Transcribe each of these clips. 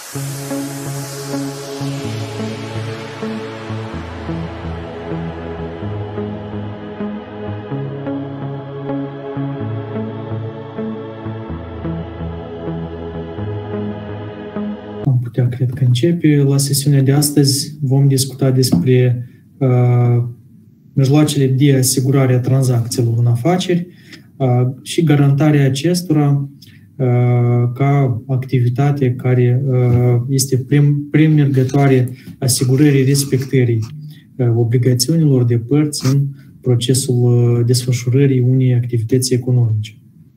Am putea, cred că începe. La sesiunea de astăzi vom discuta despre mijloacele de asigurare a tranzacțiilor în afaceri și garantarea acestora ca activitate care este premergătoare asigurării respectării obligațiunilor de părți în procesul desfășurării unei activități economice.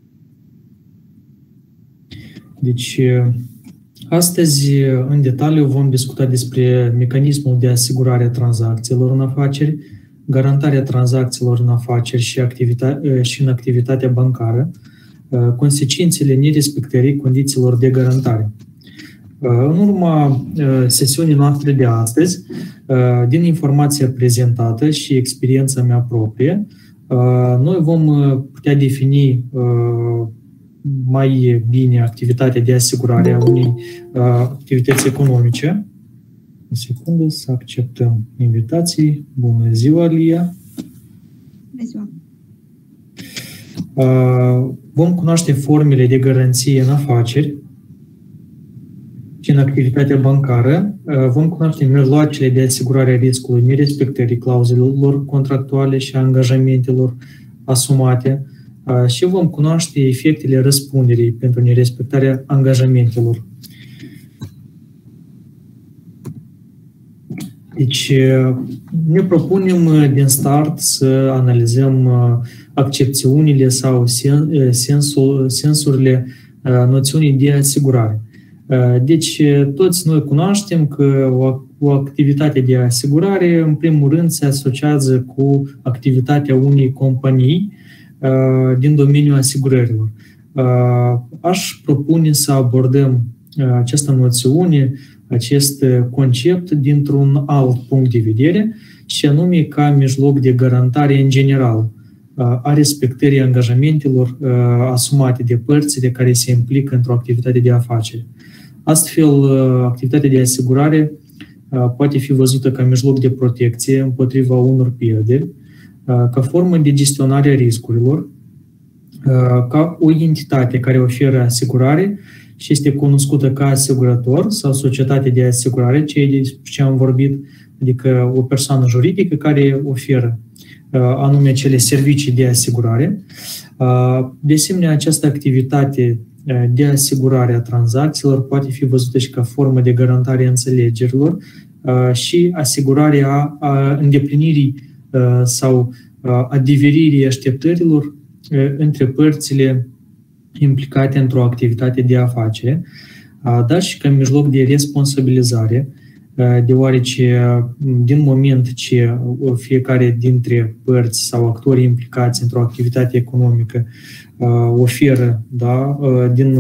Deci, astăzi, în detaliu, vom discuta despre mecanismul de asigurare a tranzacțiilor în afaceri, garantarea tranzacțiilor în afaceri și în activitatea bancară, consecințele nerespectării condițiilor de garantare. În urma sesiunii noastre de astăzi, din informația prezentată și experiența mea proprie, noi vom putea defini mai bine activitatea de asigurare a unei activități economice. O secundă să acceptăm invitații. Bună ziua, Lia! Bună ziua! Vom cunoaște formele de garanție în afaceri și în activitatea bancară. Vom cunoaște mijloacele de asigurare a riscului nerespectării clauzelor contractuale și a angajamentelor asumate și vom cunoaște efectele răspunderii pentru nerespectarea angajamentelor. Deci, ne propunem din start să analizăm accepțiunile sau sensurile noțiunii de asigurare. Deci, toți noi cunoaștem că o activitate de asigurare, în primul rând, se asociază cu activitatea unei companii din domeniul asigurărilor. Aș propune să abordăm această noțiune, acest concept dintr-un alt punct de vedere, și anume ca mijloc de garantare în general a respectării angajamentelor asumate de părțile care se implică într-o activitate de afaceri. Astfel, activitatea de asigurare poate fi văzută ca mijloc de protecție împotriva unor pierderi, ca formă de gestionare a riscurilor, ca o entitate care oferă asigurare și este cunoscută ca asigurator sau societate de asigurare, ceea ce am vorbit, adică o persoană juridică care oferă anume acele servicii de asigurare. De asemenea, această activitate de asigurare a tranzacțiilor poate fi văzută și ca formă de garantare a înțelegerilor și asigurarea îndeplinirii sau adeveririi așteptărilor între părțile implicate într-o activitate de afacere, dar și ca mijloc de responsabilizare, deoarece din moment ce fiecare dintre părți sau actorii implicați într-o activitate economică oferă din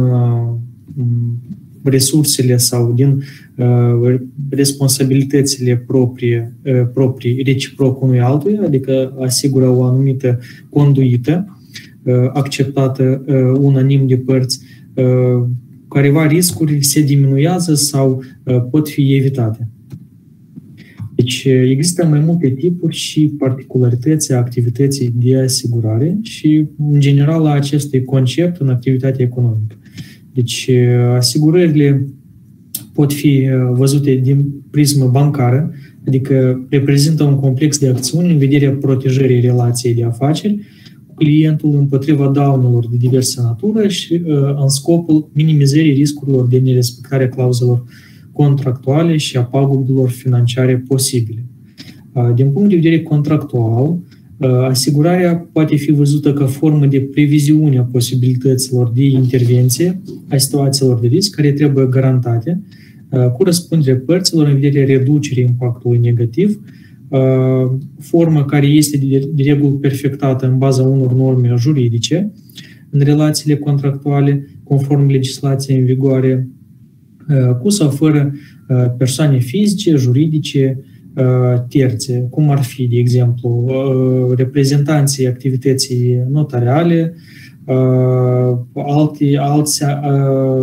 resursele sau din responsabilitățile proprii reciproc unui altuia, adică asigură o anumită conduită acceptată unanim de părți, careva riscuri se diminuează sau pot fi evitate. Deci există mai multe tipuri și particularități a activității de asigurare și, în general, a acestui concept în activitatea economică. Deci asigurările pot fi văzute din prismă bancară, adică reprezintă un complex de acțiuni în vederea protejării relației de afaceri cu clientul împotriva daunelor de diversă natură și în scopul minimizării riscurilor de nerespectare a clauzelor contractuale și a pagubilor financiare posibile. Din punct de vedere contractual, asigurarea poate fi văzută ca formă de previziune a posibilităților de intervenție a situațiilor de risc care trebuie garantate, cu răspunderea părților în vederea reducerii impactului negativ, formă care este de regulă perfectată în baza unor norme juridice în relațiile contractuale, conform legislației în vigoare, cu sau fără persoane fizice, juridice, terțe, cum ar fi, de exemplu, reprezentanții activității notariale, alte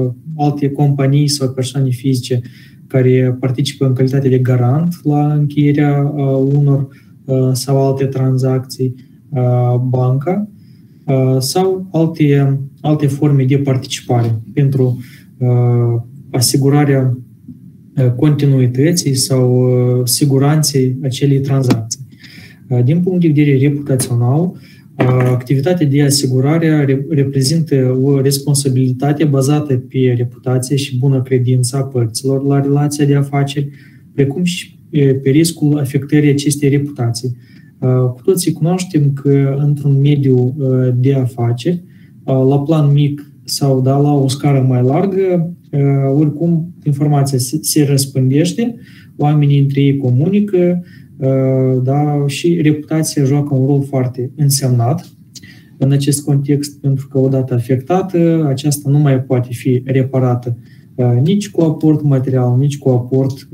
alte companii sau persoane fizice care participă în calitate de garant la încheierea unor sau alte tranzacții, banca, sau alte forme de participare pentru asigurarea continuității sau siguranței acelei tranzacții. Din punct de vedere reputațional, activitatea de asigurare reprezintă o responsabilitate bazată pe reputație și bună credință a părților la relația de afaceri, precum și pe riscul afectării acestei reputații. Cu toții cunoaștem că într-un mediu de afaceri, la plan mic sau la o scară mai largă, oricum informația se răspândește, oamenii între ei comunică, și reputația joacă un rol foarte însemnat în acest context, pentru că odată afectată, aceasta nu mai poate fi reparată nici cu aport material, nici cu aport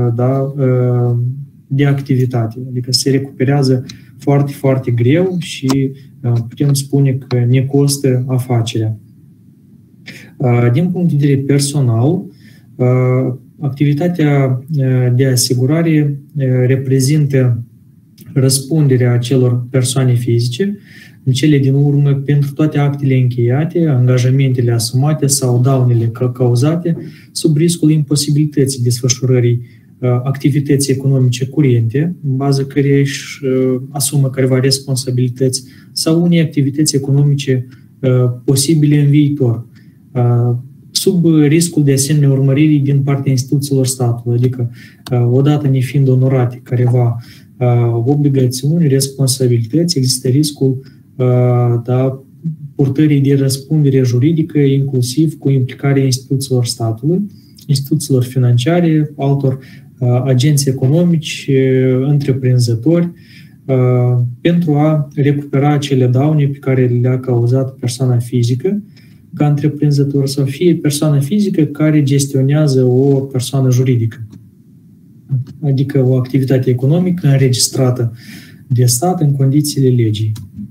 de activitate. Adică se recuperează foarte, foarte greu și putem spune că ne costă afacerea. Din punct de vedere personal, activitatea de asigurare reprezintă răspunderea acelor persoane fizice în cele din urmă pentru toate actele încheiate, angajamentele asumate sau daunele cauzate sub riscul imposibilității desfășurării activității economice curente, în bază căreia își asumă careva responsabilități sau unei activități economice posibile în viitor, sub riscul de asemenea urmăririi din partea instituțiilor statului, adică odată nefiind onorate careva obligațiuni, responsabilități, există riscul purtării de răspundere juridică, inclusiv cu implicarea instituțiilor statului, instituțiilor financiare, altor agenți economici, întreprinzători, pentru a recupera acele daune pe care le-a cauzat persoana fizică ca întreprinzător sau fie persoană fizică care gestionează o persoană juridică, adică o activitate economică înregistrată de stat în condițiile legii.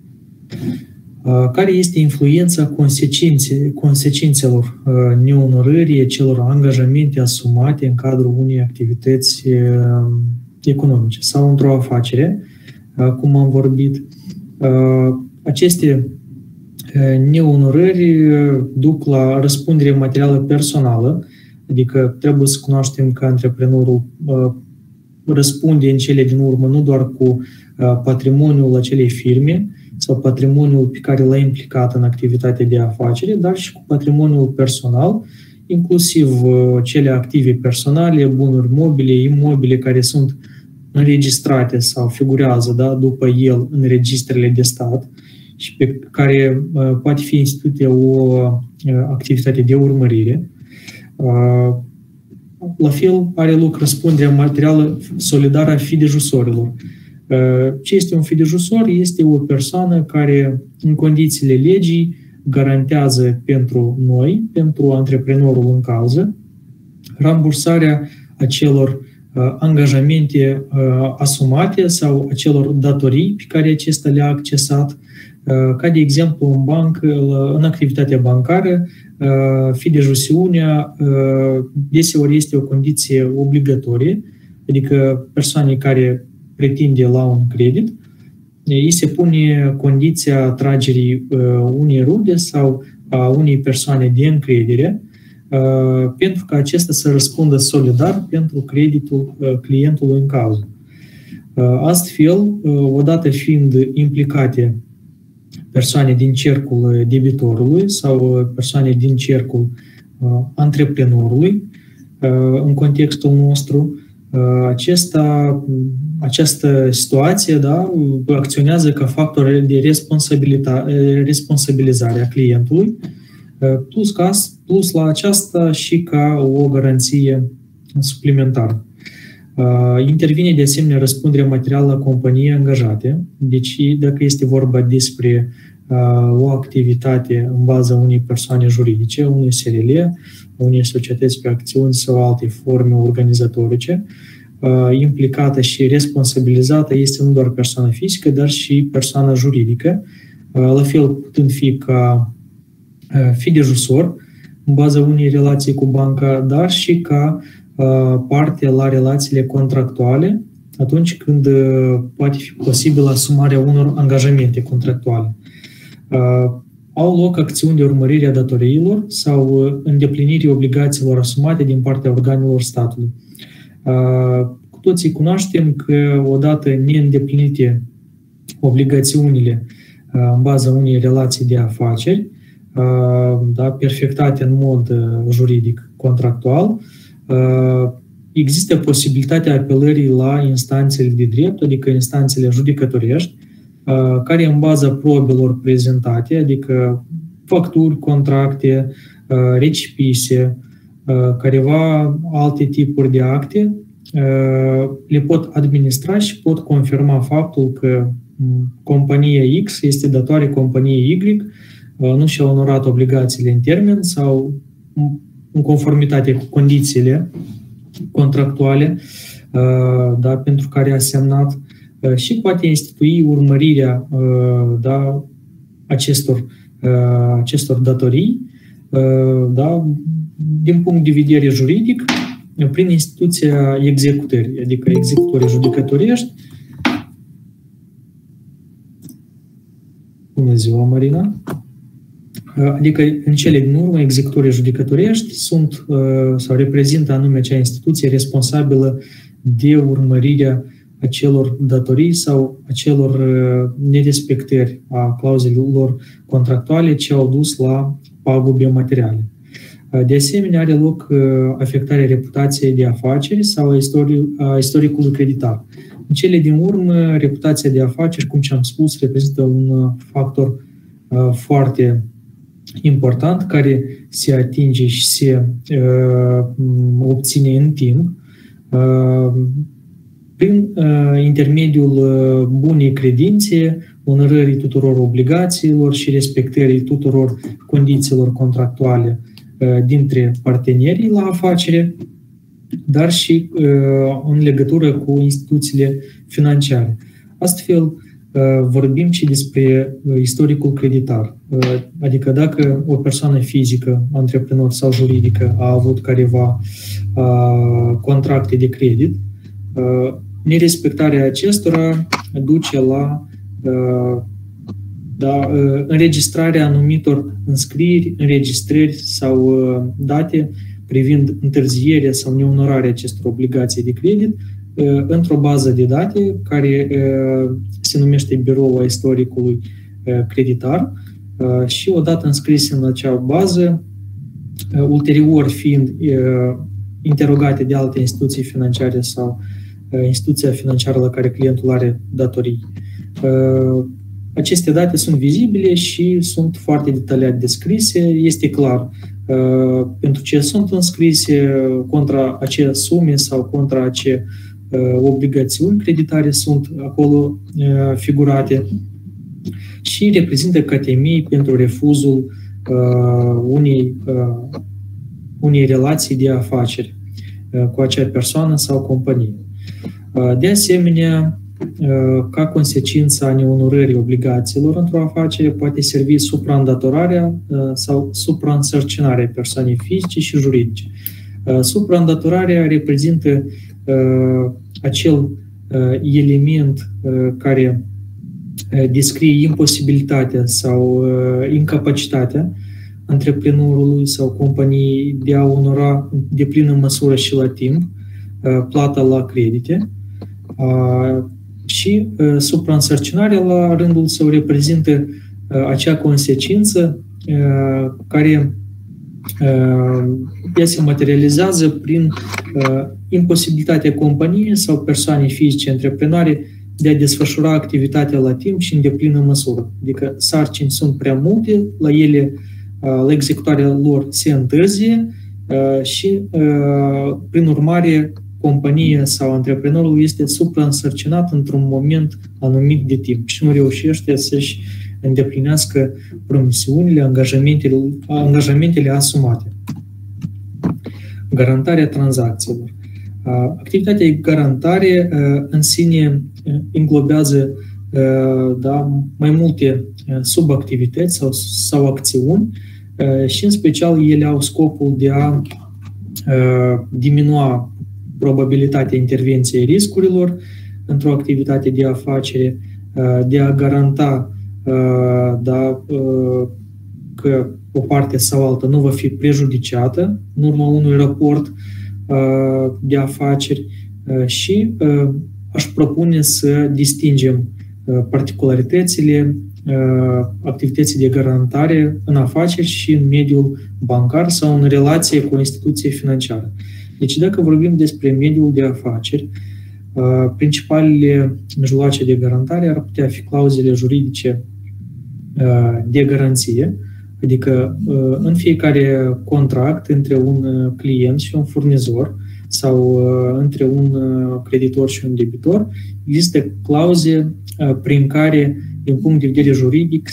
Care este influența consecințelor neonorării acelor angajamente asumate în cadrul unei activități economice sau într-o afacere, cum am vorbit. Aceste neonorări duc la răspundere materială personală, adică trebuie să cunoaștem că antreprenorul răspunde în cele din urmă nu doar cu patrimoniul acelei firme sau patrimoniul pe care l-a implicat în activitatea de afacere, dar și cu patrimoniul personal, inclusiv cele active personale, bunuri mobile, imobile care sunt înregistrate sau figurează după el în registrele de stat și pe care poate fi instituită o activitate de urmărire. La fel are loc răspunderea materială solidară a fidejusorilor. Ce este un fidejusor? Este o persoană care, în condițiile legii, garantează pentru noi, pentru antreprenorul în cauză, rambursarea acelor angajamente asumate sau acelor datorii pe care acesta le-a accesat. Ca de exemplu, în bancă, în activitatea bancară, fidejusiunea deseori este o condiție obligatorie, adică persoanei care pretinde la un credit, îi se pune condiția tragerii unei rude sau a unei persoane de încredere pentru ca acesta să răspundă solidar pentru creditul clientului în cauză. Astfel, odată fiind implicate persoane din cercul debitorului sau persoane din cercul antreprenorului, în contextul nostru, această situație acționează ca factor de responsabilizare a clientului, plus la aceasta și ca o garanție suplimentară. Intervine de asemenea răspunderea materială a companiei angajate, deci dacă este vorba despre o activitate în baza unei persoane juridice, unei SRL, unei societăți pe acțiuni sau alte forme organizatorice, implicată și responsabilizată este nu doar persoana fizică, dar și persoana juridică, la fel putând fi ca fidejusor în baza unei relații cu banca, dar și ca parte la relațiile contractuale, atunci când poate fi posibil asumarea unor angajamente contractuale. Au loc acțiuni de urmărire a datoriilor sau îndeplinirii obligațiilor asumate din partea organelor statului. Cu toții cunoaștem că odată neîndeplinite obligațiunile în baza unei relații de afaceri, perfectate în mod juridic contractual, există posibilitatea apelării la instanțele de drept, adică instanțele judecătorești, care în baza probelor prezentate, adică facturi, contracte, recipise, careva alte tipuri de acte, le pot administra și pot confirma faptul că compania X este datoare companiei Y, nu și-a onorat obligațiile în termen sau în conformitate cu condițiile contractuale pentru care a semnat și poate institui urmărirea acestor datorii din punct de vedere juridic prin instituția executării, adică executorii judecătorești. Bună ziua, Marina! Adică, în cele din urmă, executorii judecătorești sunt sau reprezintă anume acea instituție responsabilă de urmărirea acelor datorii sau acelor nerespectări a clauzelor contractuale ce au dus la pagube materiale. De asemenea, are loc afectarea reputației de afaceri sau a istoricului creditar. În cele din urmă, reputația de afaceri, cum ce am spus, reprezintă un factor foarte important care se atinge și se obține în timp prin intermediul bunei credințe, onorării tuturor obligațiilor și respectării tuturor condițiilor contractuale dintre partenerii la afacere, dar și în legătură cu instituțiile financiare. Astfel, vorbim și despre istoricul creditar. Adică dacă o persoană fizică, antreprenor sau juridică a avut careva contracte de credit, nerespectarea acestora duce la înregistrarea anumitor înscrieri, înregistrări sau date privind întârzierea sau neonorarea acestor obligații de credit într-o bază de date care se numește Biroul Istoricului Creditar și odată înscrise în acea bază, ulterior fiind interogate de alte instituții financiare sau instituția financiară la care clientul are datorii. Aceste date sunt vizibile și sunt foarte detaliat descrise. Este clar pentru ce sunt înscrise, contra ace sume sau contra ace obligațiuni creditare sunt acolo figurate și reprezintă catemii pentru refuzul unei relații de afaceri cu acea persoană sau companie. De asemenea, ca consecință a neonorării obligațiilor într-o afacere poate servi supraîndatorarea sau supraînsărcinarea persoanei fizice și juridice. Supraîndatorarea reprezintă acel element care descrie imposibilitatea sau incapacitatea antreprenorului sau companiei de a onora de plină măsură și la timp plata la credite și supraînsărcinarea la rândul său reprezintă acea consecință care ea se materializează prin imposibilitatea companiei sau persoanei fizice antreprenoare de a desfășura activitatea la timp și în deplină măsură. Adică sarcini sunt prea multe, la ele, la executarea lor se întârzie și, prin urmare, compania sau antreprenorul este supraînsărcinat într-un moment anumit de timp și nu reușește să-și îndeplinească promisiunile, angajamentele asumate. Garantarea tranzacțiilor. Activitatea de garantare în sine englobează mai multe subactivități sau acțiuni și în special ele au scopul de a diminua probabilitatea intervenției riscurilor într-o activitate de afacere, de a garanta că o parte sau alta nu va fi prejudiciată în urma unui raport de afaceri și aș propune să distingem particularitățile activității de garantare în afaceri și în mediul bancar sau în relație cu o instituție financiară. Deci dacă vorbim despre mediul de afaceri, principalele mijloace de garantare ar putea fi clauzele juridice de garanție, adică în fiecare contract între un client și un furnizor sau între un creditor și un debitor, există clauze prin care, din punct de vedere juridic,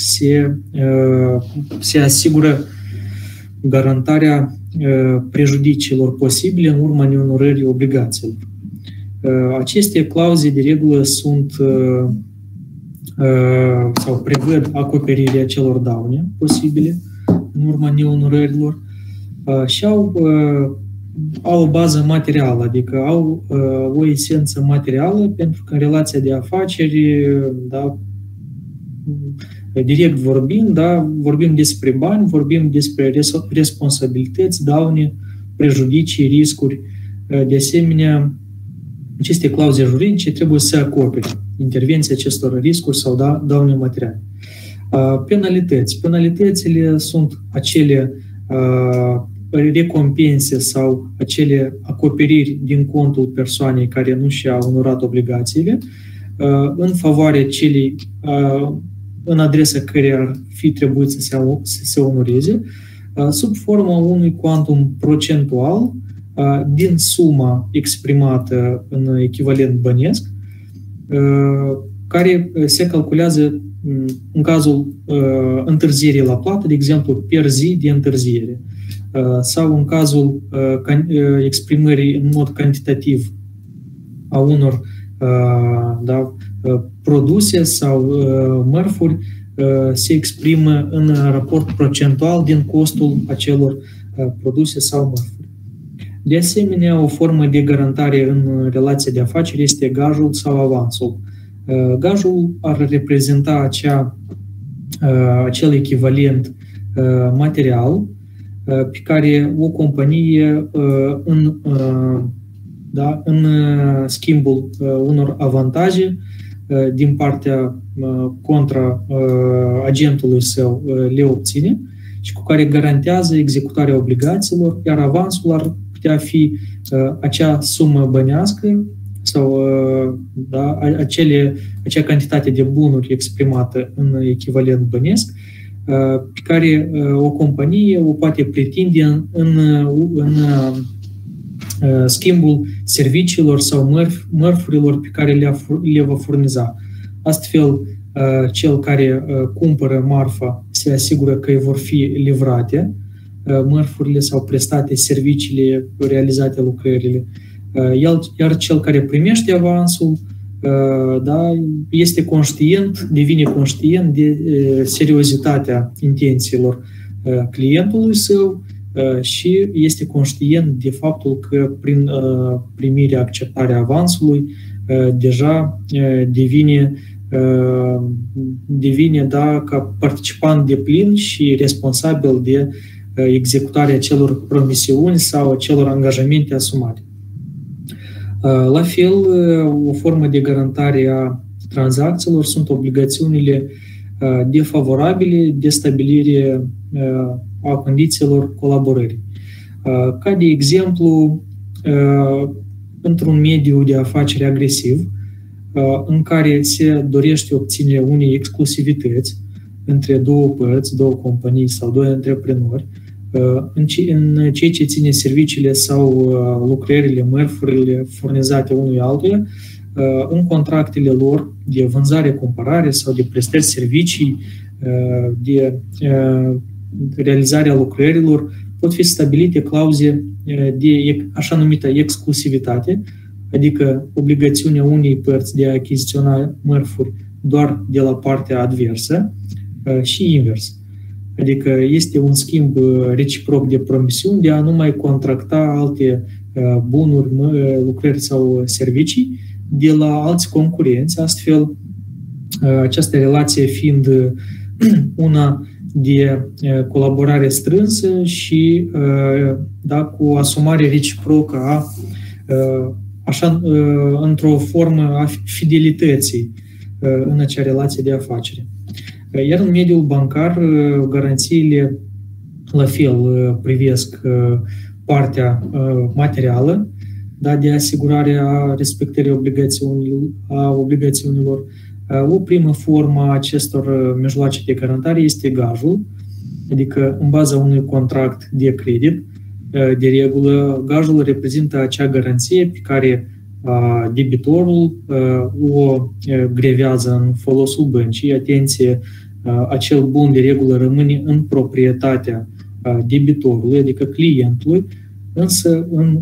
se asigură garantarea prejudiciilor posibile în urma neonorării obligațiilor. Aceste clauze, de regulă, sunt sau prevăd acoperirea celor daune posibile în urma neonorărilor și au o bază materială, adică au o esență materială, pentru că în relația de afaceri, direct vorbind, vorbim despre bani, vorbim despre responsabilități, daune, prejudicii, riscuri. De asemenea, aceste clauze juridice trebuie să acopere intervenția acestor riscuri sau daune materiale. Penalități. Penalitățile sunt acele recompense sau acele acoperiri din contul persoanei care nu și-a onorat obligațiile în favoarea celei în adresa care ar fi trebuit să se onoreze, sub forma unui quantum procentual din suma exprimată în echivalent bănesc, care se calculează în cazul întârzierii la plată, de exemplu, per zi de întârziere, sau în cazul exprimării în mod cantitativ a unor produse sau mărfuri, se exprimă în raport procentual din costul acelor produse sau mărfuri. De asemenea, o formă de garantare în relația de afaceri este gajul sau avansul. Gajul ar reprezenta acel echivalent material pe care o companie în schimbul unor avantaje din partea contra agentului său le obține și cu care garantează executarea obligațiilor, iar avansul ar putea fi acea sumă bănească sau acea cantitate de bunuri exprimată în echivalent bănesc, pe care o companie o poate pretinde în schimbul serviciilor sau mărfurilor pe care le va furniza. Astfel, cel care cumpără marfa se asigură că îi vor fi livrate mărfurile sau prestate serviciile, realizate lucrările, iar cel care primește avansul este devine conștient de seriozitatea intențiilor clientului său și este conștient de faptul că prin primirea, acceptarea avansului deja devine ca participant deplin și responsabil de executarea acelor promisiuni sau acelor angajamente asumate. La fel, o formă de garantare a tranzacțiilor sunt obligațiunile defavorabile de stabilire a condițiilor colaborării. Ca de exemplu, într-un mediu de afaceri agresiv, în care se dorește obținerea unei exclusivități între două părți, două companii sau doi antreprenori, în ceea ce ține serviciile sau lucrările, mărfurile furnizate unui altuia, în contractele lor de vânzare-cumpărare sau de prestări servicii, de realizarea lucrărilor, pot fi stabilite clauze de așa numită exclusivitate, adică obligațiunea unei părți de a achiziționa mărfuri doar de la partea adversă și invers. Adică este un schimb reciproc de promisiuni de a nu mai contracta alte bunuri, lucrări sau servicii de la alți concurenți, astfel această relație fiind una de colaborare strânsă și cu asumare reciprocă într-o formă a fidelității în acea relație de afacere. Iar în mediul bancar, garanțiile la fel privesc partea materială, de asigurare a respectării obligațiunilor. O primă formă a acestor mijloace de garantare este gajul, adică în baza unui contract de credit, de regulă, gajul reprezintă acea garanție pe care debitorul o grevează în folosul băncii. Atenție, acel bun de regulă rămâne în proprietatea debitorului, adică clientului, însă în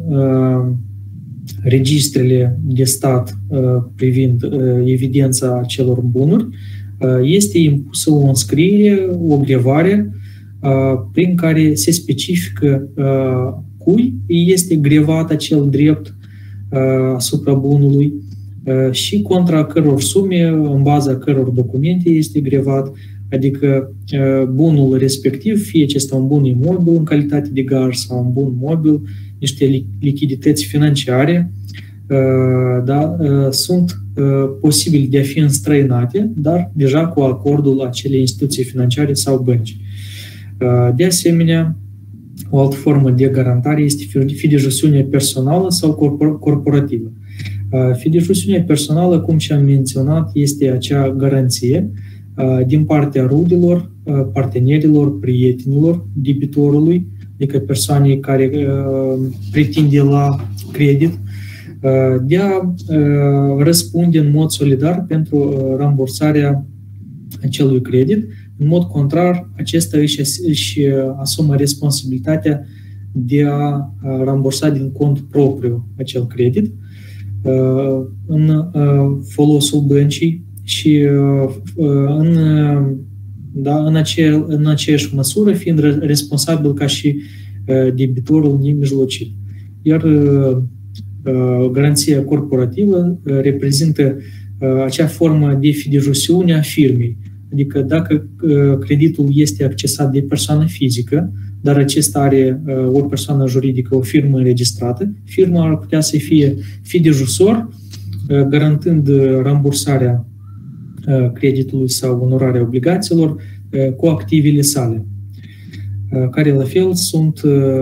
registrele de stat privind evidența acelor bunuri este impusă o înscriere, o grevare prin care se specifică cui este grevat acel drept asupra bunului și contra căror sume, în baza căror documente este grevat, adică bunul respectiv, fie ce este un bun imobil în calitate de gaj sau un bun mobil, niște lichidități financiare, sunt posibile de a fi înstrăinate, dar deja cu acordul acelei instituții financiare sau bănci. De asemenea, o altă formă de garantare este fidejusiunea personală sau corporativă. Fidejusiunea personală, cum și-am menționat, este acea garanție din partea rudelor, partenerilor, prietenilor, debitorului, adică persoanei care pretinde la credit, de a răspunde în mod solidar pentru rambursarea acelui credit. În mod contrar, acesta își asumă responsabilitatea de a rambursa din cont propriu acel credit în folosul băncii și în aceeași măsură fiind responsabil ca și debitorul nemijlocit. Iar garanția corporativă reprezintă acea formă de fidejusiune a firmei. Adică dacă creditul este accesat de persoană fizică, dar acesta are o persoană juridică, o firmă înregistrată, firma ar putea să fie fidejusor, garantând rambursarea creditului sau onorarea obligațiilor cu activele sale, care la fel sunt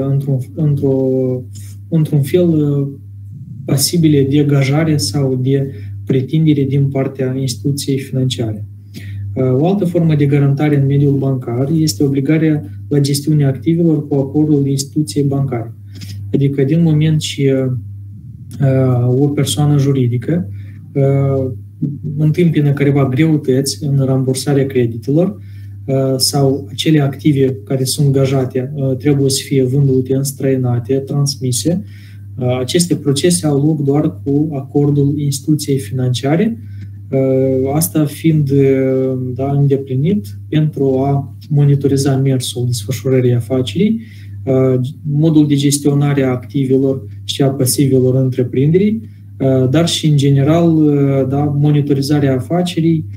într-un fel pasibile de gajare sau de pretindere din partea instituției financiare. O altă formă de garantare în mediul bancar este obligarea la gestiunea activelor cu acordul instituției bancare. Adică din moment ce o persoană juridică întâmpină careva greutăți în rambursarea creditelor sau acele active care sunt gajate trebuie să fie vândute, înstrăinate, transmise, aceste procese au loc doar cu acordul instituției financiare, asta fiind îndeplinit pentru a monitoriza mersul desfășurării afacerii, modul de gestionare a activelor și a pasivelor întreprinderii, dar și, în general, monitorizarea afacerii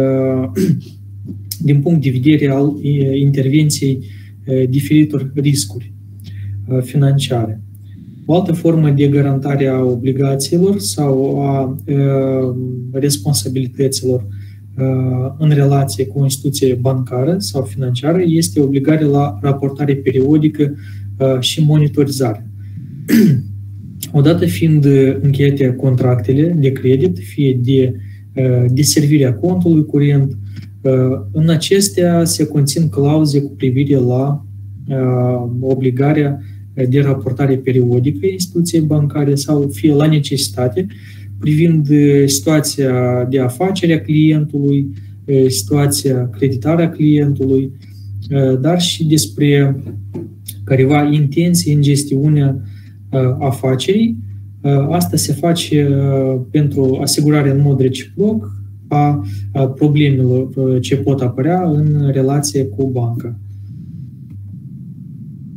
din punct de vedere al intervenției diferitor riscuri financiare. O altă formă de garantare a obligațiilor sau a responsabilităților în relație cu o instituție bancară sau financiară este obligarea la raportare periodică și monitorizare. Odată fiind încheiate contractele de credit, fie de deservirea contului curent, în acestea se conțin clauze cu privire la obligarea de raportare periodică instituției bancare sau fie la necesitate privind situația de afacere a clientului, situația creditară a clientului, dar și despre careva intenții în gestiunea afacerii. Asta se face pentru asigurarea în mod reciproc a problemelor ce pot apărea în relație cu banca.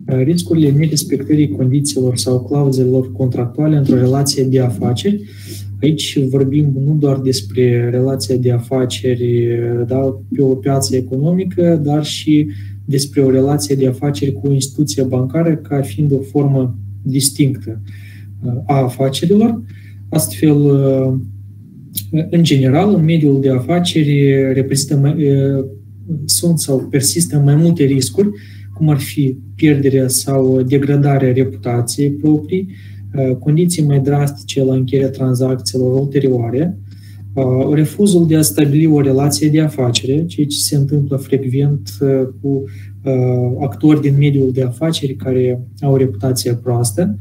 riscurile nerespectării condițiilor sau clauzelor contractuale într-o relație de afaceri. Aici vorbim nu doar despre relația de afaceri, da, pe o piață economică, dar și despre o relație de afaceri cu o instituție bancară ca fiind o formă distinctă a afacerilor. Astfel, în general, în mediul de afaceri sunt sau persistă mai multe riscuri, cum ar fi pierderea sau degradarea reputației proprii, condiții mai drastice la încheierea tranzacțiilor ulterioare, refuzul de a stabili o relație de afacere, ceea ce se întâmplă frecvent cu actori din mediul de afaceri care au reputație proastă,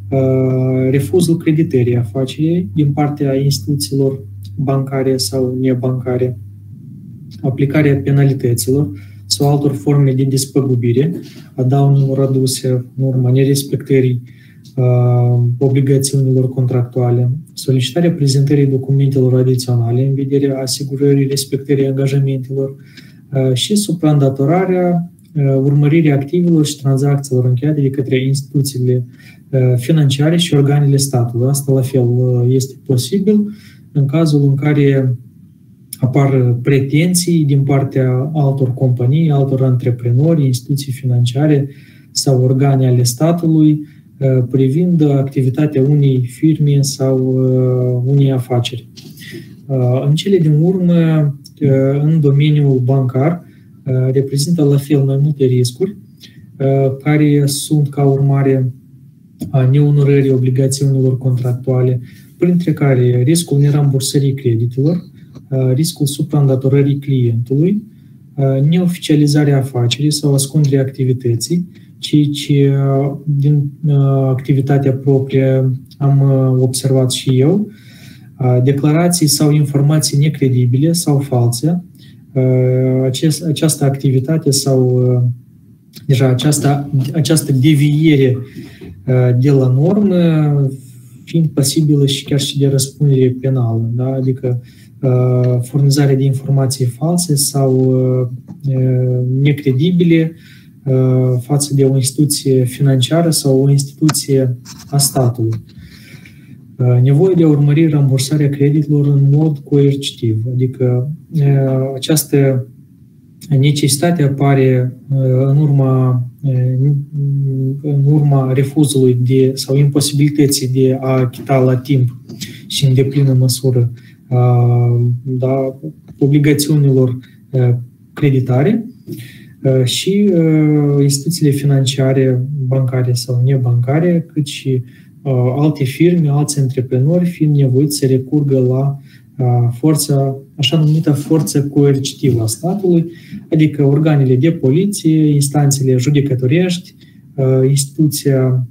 refuzul creditării afacerii din partea instituțiilor bancare sau nebancare, aplicarea penalităților sau altor forme de despăgubire a daunelor aduse în urma nerespectării obligațiunilor contractuale, solicitarea prezentării documentelor adiționale în vederea asigurării respectării angajamentelor și supraîndatorarea, urmărirea activelor și tranzacțiilor încheiate de către instituțiile financiare și organele statului. Asta, la fel, este posibil în cazul în care apar pretenții din partea altor companii, altor antreprenori, instituții financiare sau organe ale statului privind activitatea unei firme sau unei afaceri. În cele din urmă, în domeniul bancar, reprezintă la fel mai multe riscuri care sunt ca urmare a neonorării obligațiunilor contractuale, printre care riscul nerambursării creditelor, riscul supraîndatorării clientului, neoficializarea afacerii sau ascunderea activității, ceea ce din activitatea proprie am observat și eu, declarații sau informații necredibile sau false, această activitate sau deja această deviere de la normă fiind pasibilă și chiar și de răspundere penală, da? Adică furnizarea de informații false sau necredibile față de o instituție financiară sau o instituție a statului. Nevoie de a urmări rambursarea creditelor în mod coercitiv, adică această necesitate apare în urma refuzului sau imposibilității de a achita la timp și în deplină măsură obligațiunilor creditare și instituțiile financiare, bancare sau nebancare, cât și alte firme, alți antreprenori fiind nevoiți să recurgă la forța, așa numită forță coercitivă a statului, adică organele de poliție, instanțele judecătorești, instituția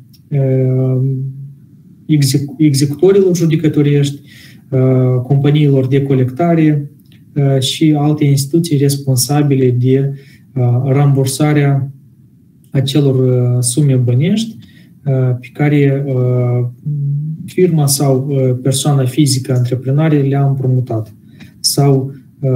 executorilor judecătorești, companiilor de colectare și alte instituții responsabile de rambursarea acelor sume bănești pe care firma sau persoana fizică antreprenoare le-a împrumutat sau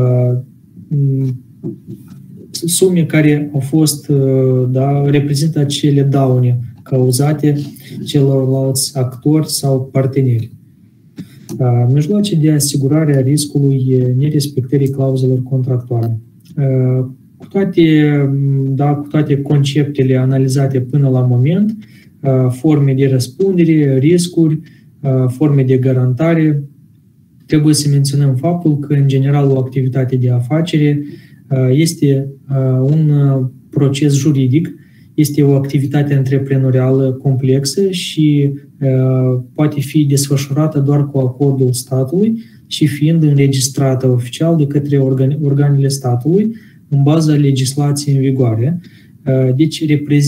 sume care au fost, reprezintă acele daune cauzate celorlalți actori sau parteneri. Mijloace de asigurare a riscului nerespectării clauzelor contractuale. Cu toate conceptele analizate până la moment, forme de răspundere, riscuri, forme de garantare, trebuie să menționăm faptul că, în general, o activitate de afacere este un proces juridic, este o activitate antreprenorială complexă și poate fi desfășurată doar cu acordul statului și fiind înregistrată oficial de către organele statului în baza legislației în vigoare. Deci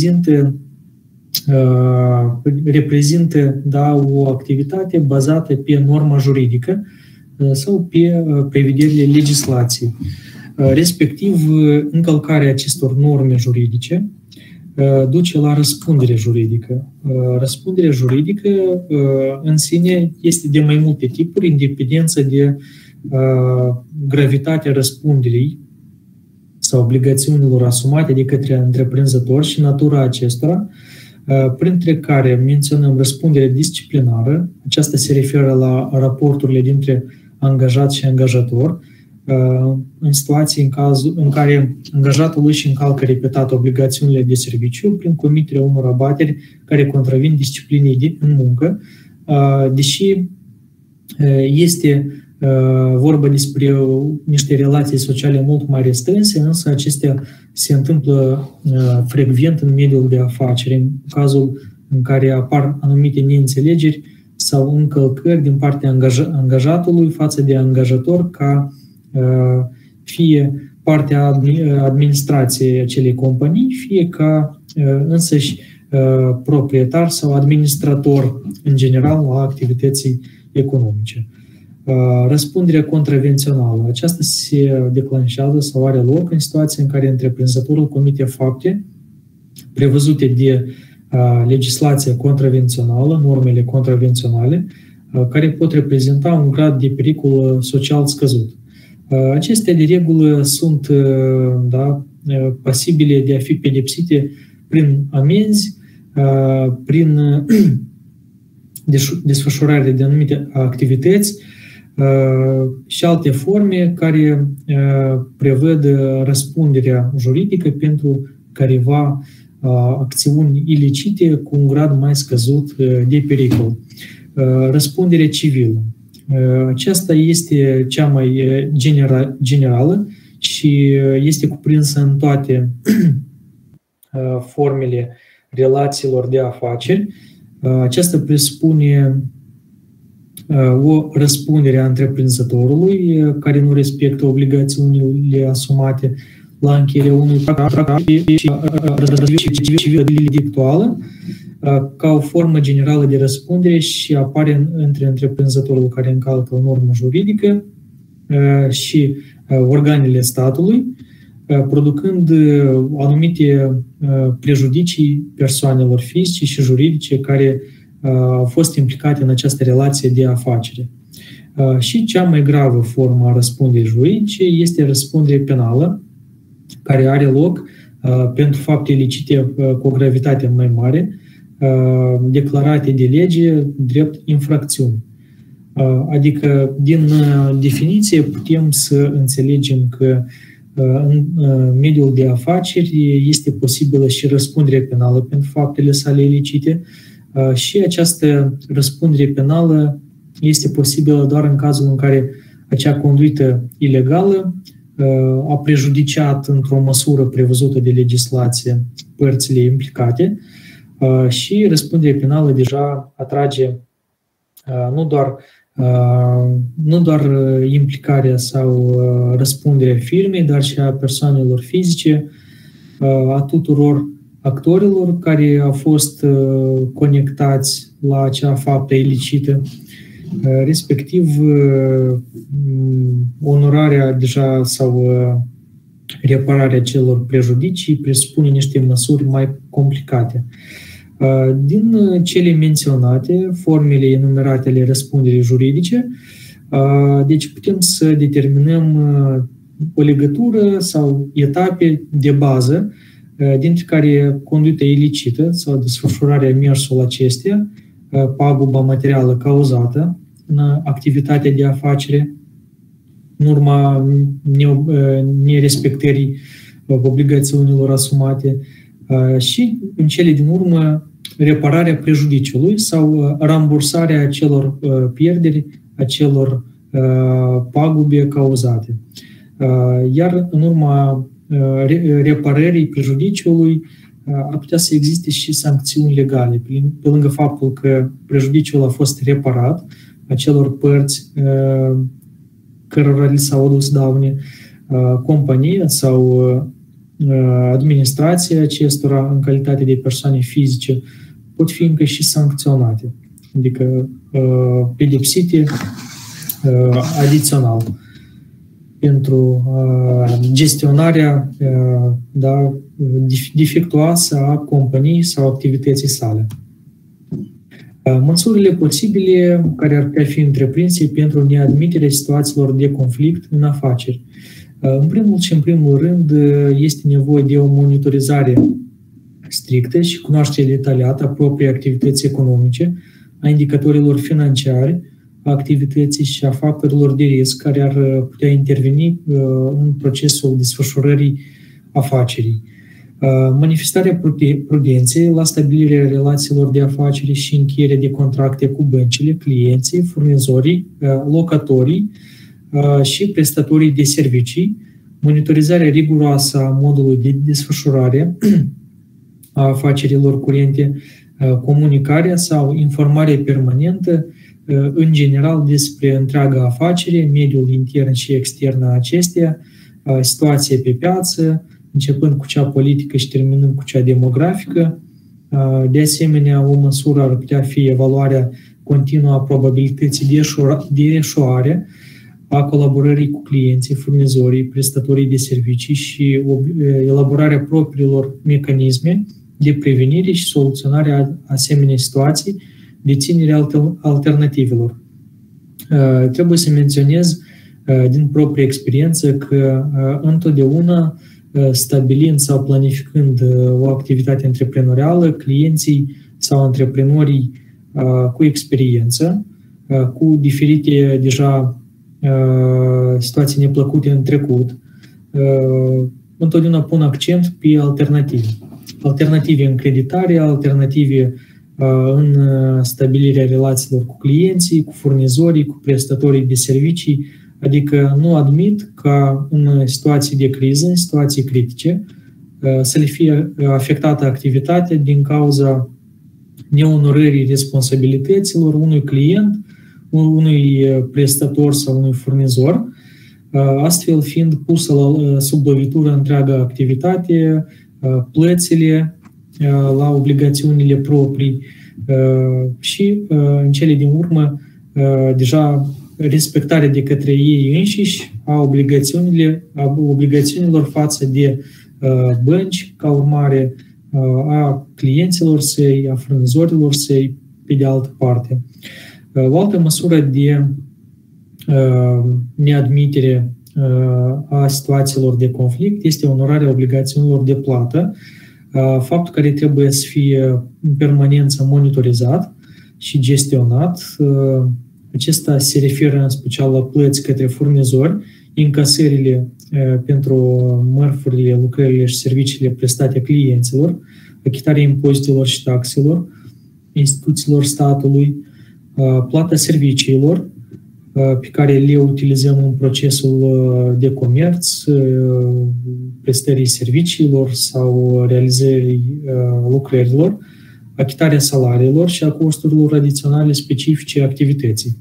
reprezintă o activitate bazată pe norma juridică sau pe prevederile legislației. Respectiv, încălcarea acestor norme juridice duce la răspundere juridică. Răspunderea juridică în sine este de mai multe tipuri, în dependență de gravitatea răspunderii sau obligațiunilor asumate de către întreprinzători și natura acestora, printre care menționăm răspunderea disciplinară. Aceasta se referă la raporturile dintre angajat și angajator, în situații în care angajatul își încalcă repetat obligațiunile de serviciu prin comiterea unor abateri care contravin disciplinei în muncă, deși este vorba despre niște relații sociale mult mai restrânse, însă acestea se întâmplă frecvent în mediul de afaceri, în cazul în care apar anumite neînțelegeri sau încălcări din partea angajatului față de angajator, ca fie partea administrației acelei companii, fie ca însăși proprietar sau administrator în general la activității economice. Răspunderea contravențională. Aceasta se declanșează sau are loc în situația în care întreprinzătorul comite fapte prevăzute de legislația contravențională, normele contravenționale, care pot reprezenta un grad de pericol social scăzut. Acestea, de regulă, sunt pasibile de a fi pedepsite prin amenzi, prin desfășurarea de anumite activități și alte forme care prevăd răspunderea juridică pentru careva acțiuni ilicite cu un grad mai scăzut de pericol. Răspunderea civilă. Aceasta este cea mai generală și este cuprinsă în toate formele relațiilor de afaceri. Aceasta presupune o răspundere a întreprinzătorului care nu respectă obligațiunile asumate la încheierea unui civil delictuală ca o formă generală de răspundere și apare între întreprinzătorul care încalcă o normă juridică și organele statului, producând anumite prejudicii persoanelor fizice și juridice care au fost implicate în această relație de afacere. Și cea mai gravă formă a răspunderii juridice este răspunderea penală, care are loc pentru fapte ilicite cu o gravitate mai mare, declarate de lege drept infracțiuni. Adică, din definiție, putem să înțelegem că în mediul de afaceri este posibilă și răspunderea penală pentru faptele sale ilicite și această răspundere penală este posibilă doar în cazul în care acea conduită ilegală a prejudiciat într-o măsură prevăzută de legislație părțile implicate și răspunderea penală deja atrage nu doar implicarea sau răspunderea firmei, dar și a persoanelor fizice, a tuturor actorilor care au fost conectați la acea faptă ilicită, respectiv onorarea deja sau repararea celor prejudicii presupune niște măsuri mai complicate. Din cele menționate, formele enumerate ale răspunderii juridice, deci putem să determinăm o legătură sau etape de bază, dintre care conduită ilicită sau desfășurarea mersul acesteia, paguba materială cauzată în activitatea de afacere, în urma nerespectării obligațiunilor asumate și, în cele din urmă, repararea prejudiciului sau rambursarea acelor pierderi, acelor pagube cauzate. Iar în urma reparării prejudiciului ar putea să existe și sancțiuni legale, pe lângă faptul că prejudiciul a fost reparat acelor părți cărora li s-au adus daune, compania sau administrația acestora în calitate de persoane fizice pot fi încă și sancționate, adică pedepsite adițional pentru gestionarea defectuoasă a companiei sau activității sale. Măsurile posibile care ar putea fi întreprinse pentru neadmiterea situațiilor de conflict în afaceri. În primul și în primul rând, este nevoie de o monitorizare strictă și cunoaștere detaliată a propriei activități economice, a indicatorilor financiari, a activității și a factorilor de risc care ar putea interveni în procesul desfășurării afacerii. Manifestarea prudenței la stabilirea relațiilor de afaceri și încheierea de contracte cu băncile, clienții, furnizorii, locatorii și prestatorii de servicii, monitorizarea riguroasă a modului de desfășurare a afacerilor curente, comunicarea sau informare permanentă în general despre întreaga afacere, mediul intern și extern a acesteia, situația pe piață, începând cu cea politică și terminând cu cea demografică. De asemenea, o măsură ar putea fi evaluarea continuă a probabilității de eșuare a colaborării cu clienții, furnizorii, prestatorii de servicii și elaborarea propriilor mecanisme de prevenire și soluționare a asemenea situații, deținerea alternativelor. Trebuie să menționez din proprie experiență că întotdeauna stabilind sau planificând o activitate antreprenorială, clienții sau antreprenorii cu experiență, cu diferite deja situații neplăcute în trecut, întotdeauna pun accent pe alternative. Alternative în creditare, alternative în stabilirea relațiilor cu clienții, cu furnizorii, cu prestatorii de servicii, adică nu admit ca în situații de criză, în situații critice, să le fie afectată activitatea din cauza neonorării responsabilităților unui client, unui prestator sau unui furnizor, astfel fiind pusă sub lovitură întreaga activitate, plățile la obligațiunile proprii și, în cele din urmă, deja respectarea de către ei înșiși a obligațiunilor față de bănci, ca urmare a clienților săi, a furnizorilor săi, pe de altă parte. O altă măsură de neadmitere a situațiilor de conflict este onorarea obligațiunilor de plată, faptul care trebuie să fie în permanență monitorizat și gestionat. Acesta se referă în special la plăți către furnizori, încasările pentru mărfurile, lucrările și serviciile prestate clienților, achitarea impozitelor și taxelor, instituțiilor statului, plata serviciilor pe care le utilizăm în procesul de comerț, prestării serviciilor sau realizării lucrărilor, achitarea salariilor și a costurilor adiționale specifice activității.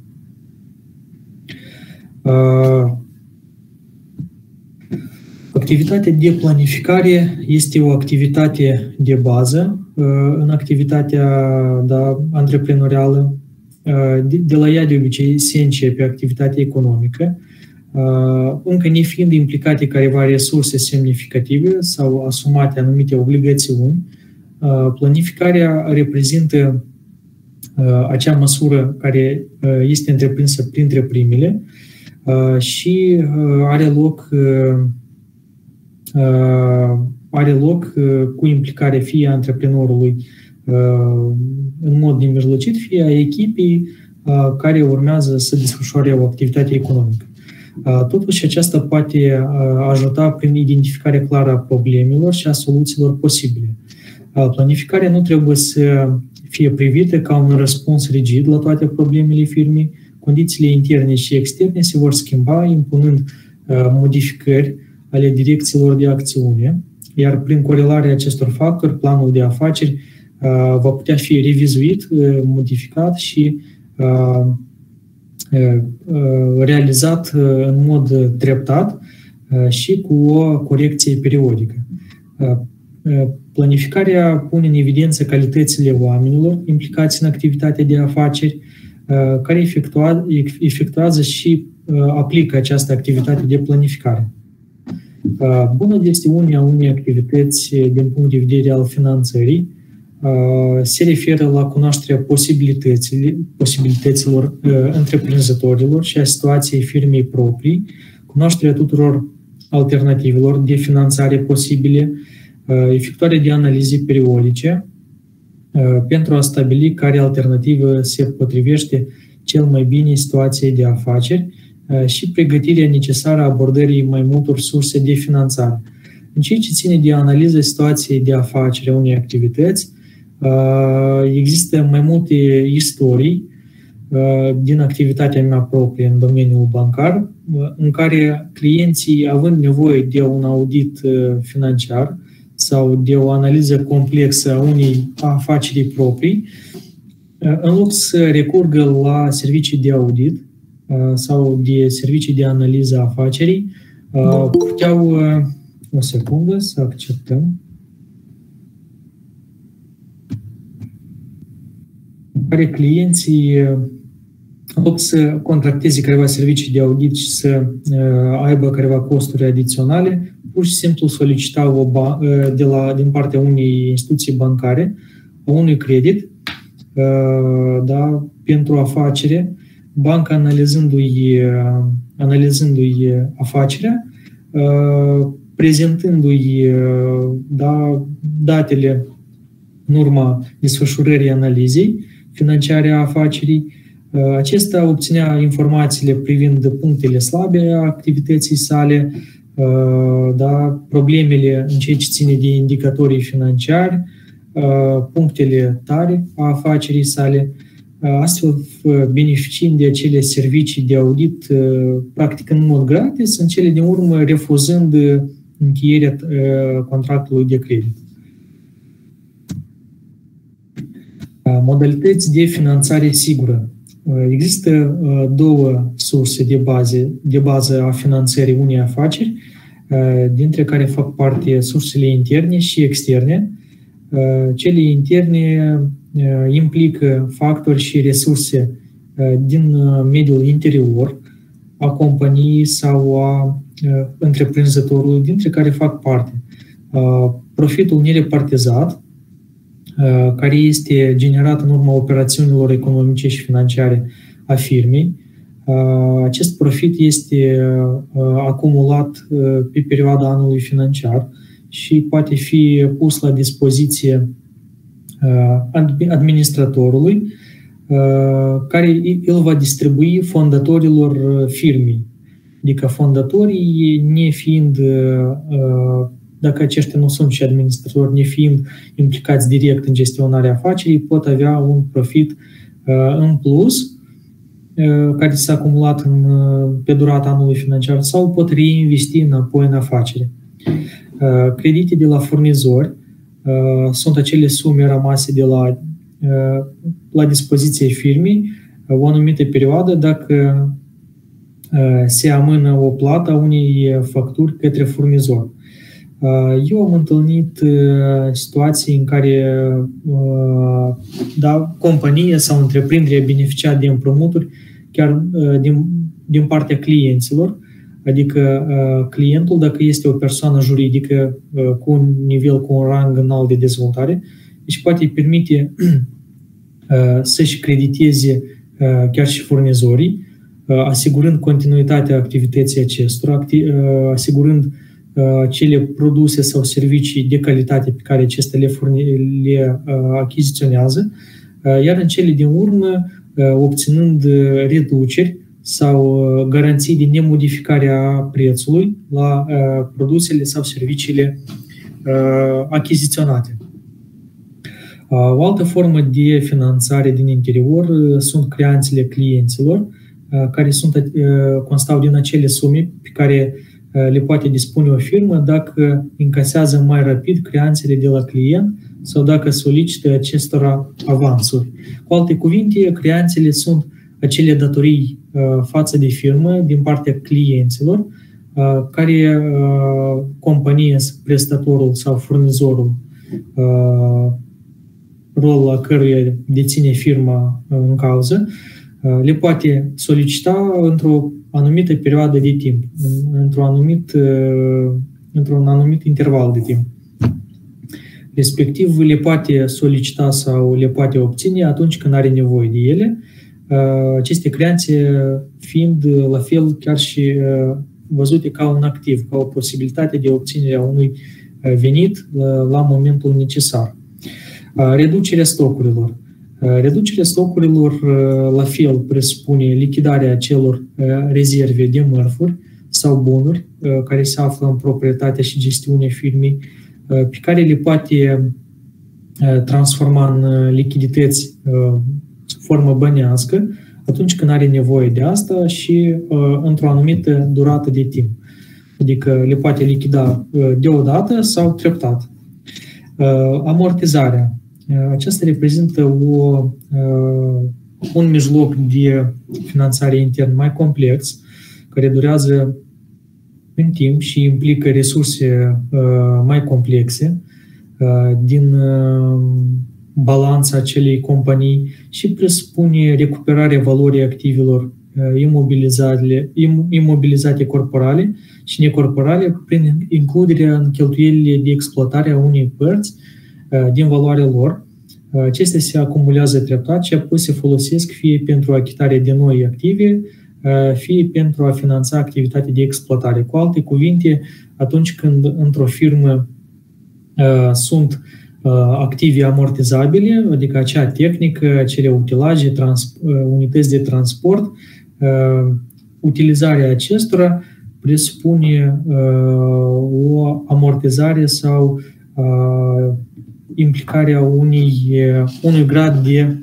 Activitatea de planificare este o activitate de bază în activitatea antreprenorială. De la ea de obicei se începe activitatea economică, încă nefiind implicate careva resurse semnificative sau asumate anumite obligațiuni. Planificarea reprezintă acea măsură care este întreprinsă printre primele și are loc cu implicarea fie a antreprenorului în mod nemijlocit, fie a echipei care urmează să desfășoare o activitate economică. Totuși, aceasta poate ajuta prin identificarea clară a problemelor și a soluțiilor posibile. Planificarea nu trebuie să fie privită ca un răspuns rigid la toate problemele firmei. Condițiile interne și externe se vor schimba, impunând modificări ale direcțiilor de acțiune, iar prin corelarea acestor factori, planul de afaceri va putea fi revizuit, modificat și realizat în mod treptat și cu o corecție periodică. Planificarea pune în evidență calitățile oamenilor implicați în activitatea de afaceri, care efectuează și aplică această activitate de planificare. Bună gestiune a unei activități din punct de vedere al finanțării se referă la cunoașterea posibilităților întreprinzătorilor și a situației firmei proprii, cunoașterea tuturor alternativelor de finanțare posibile, efectuarea de analize periodice pentru a stabili care alternativă se potrivește cel mai bine situației de afaceri și pregătirea necesară a abordării mai multor surse de finanțare. În ceea ce ține de analiza situației de afaceri a unei activități, există mai multe istorii din activitatea mea proprie în domeniul bancar, în care clienții, având nevoie de un audit financiar sau de o analiză complexă a unei afaceri proprii, în loc să recurgă la servicii de audit sau de servicii de analiză a afacerii, puteau, o secundă, să acceptăm, în care clienții, în loc să contracteze careva servicii de audit și să aibă careva costuri adiționale, pur și simplu solicitau din partea unei instituții bancare unui credit pentru afacere, banca analizându-i afacerea, prezentându-i datele în urma desfășurării analizei financiare a afacerii. Acesta obținea informațiile privind punctele slabe a activității sale, problemele în ceea ce ține de indicatorii financiari, punctele tare a afacerii sale, astfel beneficiind de acele servicii de audit practic în mod gratis, în cele din urmă refuzând încheierea contractului de credit. Modalități de finanțare sigură. Există două surse de bază a finanțării unei afaceri, dintre care fac parte sursele interne și externe. Cele interne implică factori și resurse din mediul interior a companiei sau a întreprinzătorului, dintre care fac parte profitul nerepartizat, care este generat în urma operațiunilor economice și financiare a firmei. Acest profit este acumulat pe perioada anului financiar și poate fi pus la dispoziție administratorului, care îl va distribui fondatorilor firmei. Adică fondatorii, nefiind, dacă aceștia nu sunt și administratori, nefiind implicați direct în gestionarea afacerii, pot avea un profit în plus care s-a acumulat pe durata anului financiar sau pot reinvesti înapoi în afacere. Credite de la furnizori sunt acele sume rămase la dispoziție firmei o anumită perioadă dacă se amână o plată a unei facturi către furnizor. Eu am întâlnit situații în care compania sau întreprindere beneficia de împrumuturi chiar din partea clienților, adică clientul, dacă este o persoană juridică cu un nivel, cu un rang înalt de dezvoltare, deci poate permite să-și crediteze chiar și furnizorii, asigurând continuitatea activității acestora, asigurând cele produse sau servicii de calitate pe care acestea le achiziționează, iar în cele din urmă obținând reduceri sau garanții de nemodificare a prețului la produsele sau serviciile achiziționate. O altă formă de finanțare din interior sunt creanțele clienților, care constau din acele sume pe care le poate dispune o firmă dacă încasează mai rapid creanțele de la client sau dacă solicită acestora avansuri. Cu alte cuvinte, creanțele sunt acele datorii față de firmă din partea clienților, care compania, prestatorul sau furnizorul, rolul la căruia deține firma în cauză, le poate solicita într-o anumită perioadă de timp, într-un anumit interval de timp. Respectiv, le poate solicita sau le poate obține atunci când are nevoie de ele, aceste creanțe fiind la fel chiar și văzute ca un activ, ca o posibilitate de obținere a unui venit la momentul necesar. Reducerea stocurilor. Reducerea stocurilor, la fel, presupune lichidarea acelor rezerve de mărfuri sau bunuri care se află în proprietatea și gestiunea firmei, pe care le poate transforma în lichidități sub formă bănească atunci când are nevoie de asta și într-o anumită durată de timp. Adică le poate lichida deodată sau treptat. Amortizarea. Aceasta reprezintă un mijloc de finanțare intern mai complex, care durează în timp și implică resurse mai complexe din balanța acelei companii și presupune recuperarea valorii activelor imobilizate corporale și necorporale prin includerea în cheltuielile de exploatare a unei părți din valoarea lor. Acestea se acumulează treptat și apoi se folosesc fie pentru achitarea de noi active, fie pentru a finanța activitatea de exploatare. Cu alte cuvinte, atunci când într-o firmă sunt active amortizabile, adică acea tehnică, acele utilaje, unități de transport, utilizarea acestora presupune o amortizare sau implicarea unui grad de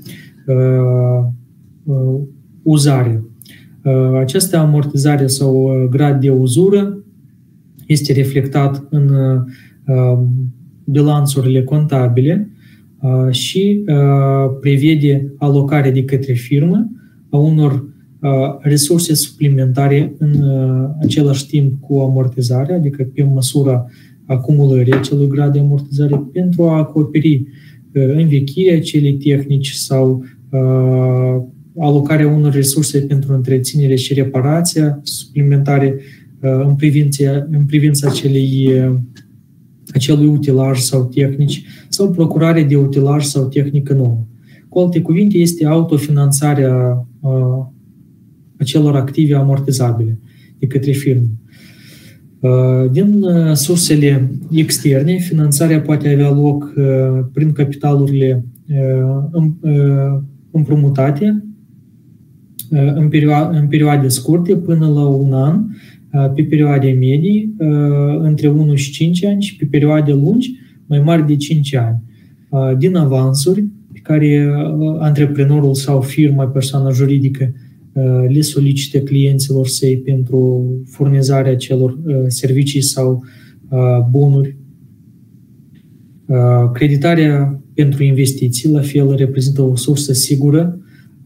uzare. Această amortizare sau grad de uzură este reflectat în bilanțurile contabile și prevede alocarea de către firmă a unor resurse suplimentare în același timp cu amortizarea, adică pe măsura acumulării acelui grad de amortizare pentru a acoperi învechirea acelei tehnici sau alocarea unor resurse pentru întreținere și reparația suplimentare în privința acelui utilaj sau tehnici sau procurare de utilaj sau tehnică nouă. Cu alte cuvinte, este autofinanțarea acelor active amortizabile de către firmă. Din sursele externe, finanțarea poate avea loc prin capitalurile împrumutate în perioade scurte până la un an, pe perioade medii între 1 și 5 ani și pe perioade lungi mai mari de 5 ani, din avansuri pe care antreprenorul sau firma, persoana juridică, le solicită clienților săi pentru furnizarea celor servicii sau bunuri. Creditarea pentru investiții, la fel, reprezintă o sursă sigură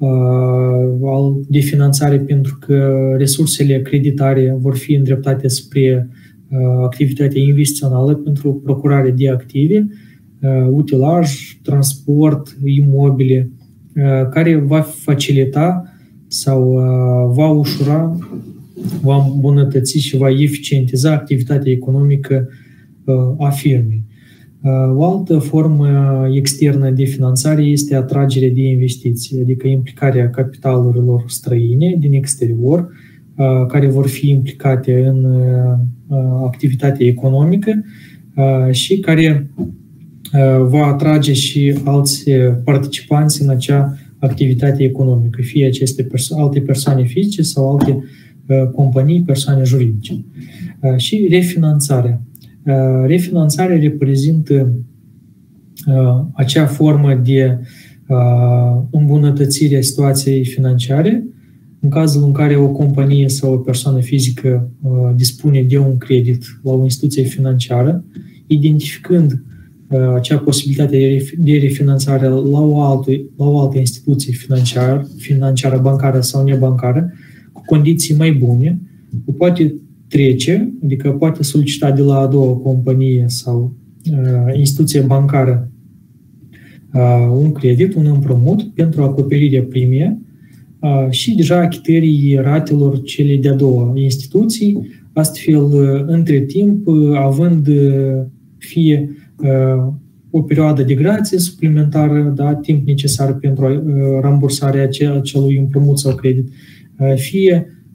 de finanțare pentru că resursele creditare vor fi îndreptate spre activitatea investițională pentru procurare de active, utilaj, transport, imobile, care va facilita sau va ușura, va îmbunătăți și va eficientiza activitatea economică a firmei. O altă formă externă de finanțare este atragerea de investiții, adică implicarea capitalurilor străine din exterior, care vor fi implicate în activitatea economică și care va atrage și alți participanți în acea activitate economică, fie aceste alte persoane fizice sau alte companii, persoane juridice. Și refinanțarea. Refinanțarea reprezintă acea formă de îmbunătățire a situației financiare în cazul în care o companie sau o persoană fizică dispune de un credit la o instituție financiară, identificând acea posibilitate de refinanțare la o altă instituție financiară, bancară sau nebancară, cu condiții mai bune, o poate trece, adică poate solicita de la a doua companie sau instituție bancară un credit, un împrumut pentru acoperirea primei și deja achitării ratelor celei de-a doua instituții, astfel, între timp, având fie o perioadă de grație suplimentară, da, timp necesar pentru rambursarea acelui împrumut sau credit, fie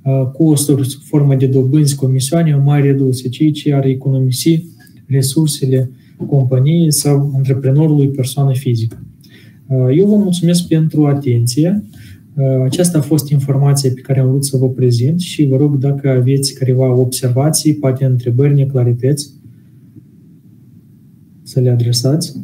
costuri sub formă de dobânzi, comisioane mai reduse, ceea ce ar economisi resursele companiei sau antreprenorului persoană fizică. Eu vă mulțumesc pentru atenție. Aceasta a fost informația pe care am vrut să vă prezint și vă rog dacă aveți careva observații, poate întrebări, neclarități, să le adresați.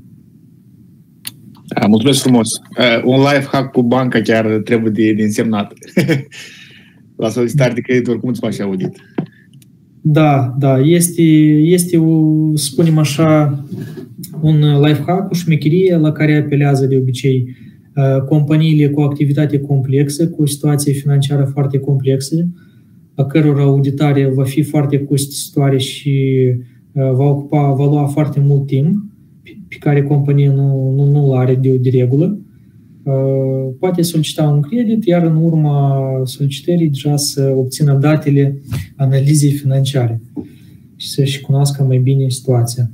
Mulțumesc frumos. Un life hack cu banca chiar trebuie de însemnat. La solicitare de credit oricum îți faci audit. Da, este spunem așa, un life hack, o șmecherie la care apelează de obicei companiile cu activitate complexă, cu o situație financiară foarte complexă, a căror auditare va fi foarte costisitoare și va lua foarte mult timp, pe care compania nu are de regulă. Poate solicita un credit, iar în urma solicitării deja să obțină datele analizei financiare și să-și cunoască mai bine situația.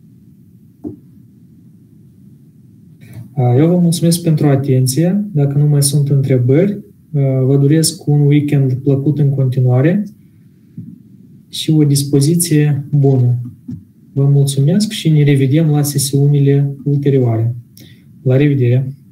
Eu vă mulțumesc pentru atenție. Dacă nu mai sunt întrebări, vă doresc un weekend plăcut în continuare și o dispoziție bună. Vă mulțumesc și ne revedem la sesiunile ulterioare. La revedere!